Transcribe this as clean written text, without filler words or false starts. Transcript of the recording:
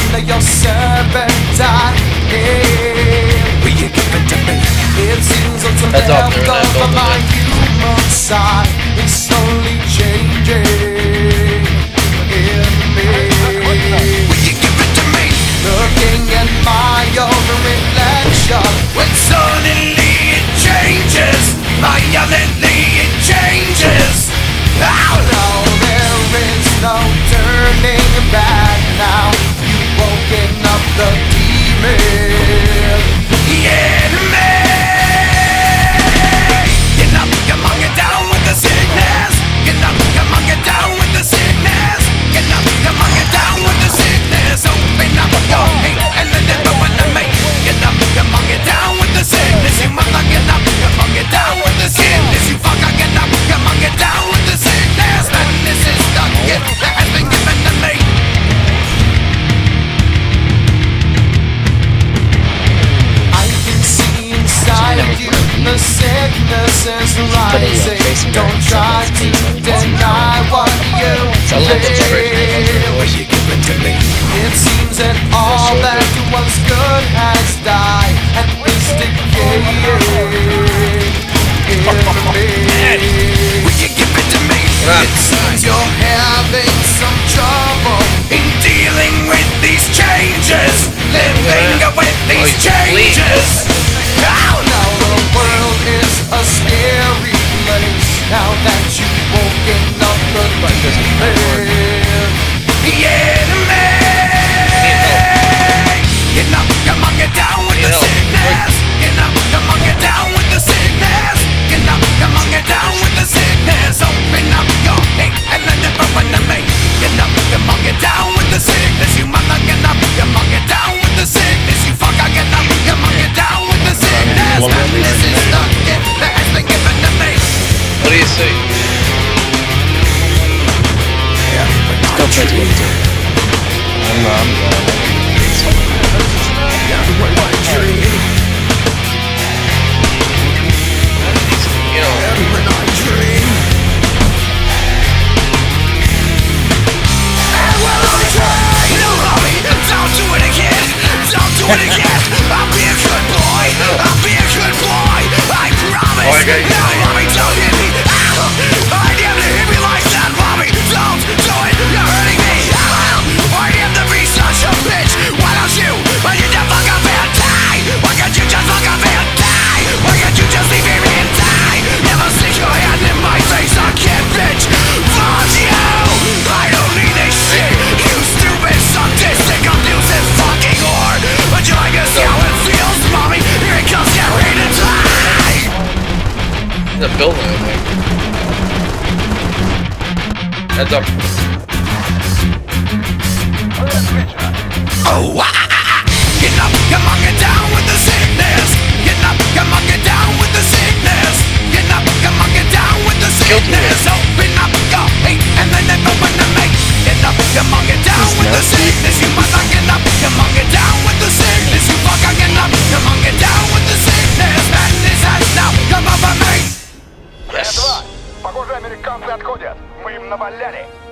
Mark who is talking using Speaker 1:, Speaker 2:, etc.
Speaker 1: when your serpentine. Will you give it to me? It seems what's left of my human side is slowly changing in me. Will you give it to me? Looking at my own reflection, when suddenly it changes, violently it changes. Oh no, there is no turning back now. You've woken up the demon in me. Get up, come on, get down with the sickness. Get up, come on, get down with the sickness. Get up, come on, get down with the sickness. Open up your hate and then never want to make. Get up, come on, get down with the sickness. You mother, get up, come on, get down with the sickness. You fucker, get up, come on, get down with the sickness. Man, this is the gift that has been given to me. I can see inside of you the sickness is rising. Don't try to deny what you feel. Will you give it to me? It seems that all that was good has died and is decaying in me. Will you give it to me? It seems you're having some trouble in dealing with these changes, living with these changes. Now the world is a scary place. Now that you've woken up the demon. Yeah, man. Get up, come on, get down with the sickness. Get up, come on, get down with the sickness. Get up, come on, get down with the sickness. Open up your hate and then never run to me. Get up, come on, get down with the sickness. You mother, get up, come on, get down with the sickness. You fucker, get up, come on, get down with the sickness. Man, this is the gift that has been given to me.
Speaker 2: What do you say?
Speaker 3: Don't try to get it.
Speaker 2: I'm not. You know.
Speaker 1: Don't do it again. Don't do it again. I'll be a good boy. I'll be a good boy. I promise. No, mommy, don't hit me. I am to hit me like that, mommy. Don't do it. You're hurting me. I am to be such a bitch. Why don't you? Why can't you fuck up and die? Why can't you just fuck up and die? Why can't you just leave me and die? Never stick your hand in my face. I can't, bitch. Fuck you. I don't need this shit. You stupid, sadistic, abusive fucking whore. But you like to see how it feels, mommy? Here it comes, get ready to die.
Speaker 2: In the building, I think. Heads up.
Speaker 1: Oh, get up, come on, get down with the sickness. Get up, come on, get down with the sickness. Get up, come on, get down with the sickness. Open up your hate and then never run to me. Get up, come on, get down with the sickness. You mother, get up, come on, get down with the sickness. You fucker, get up, come on, get down with the sickness. Madness has now come over me.
Speaker 2: Yes.
Speaker 4: Похоже, американцы отходят. Мы им наваляли.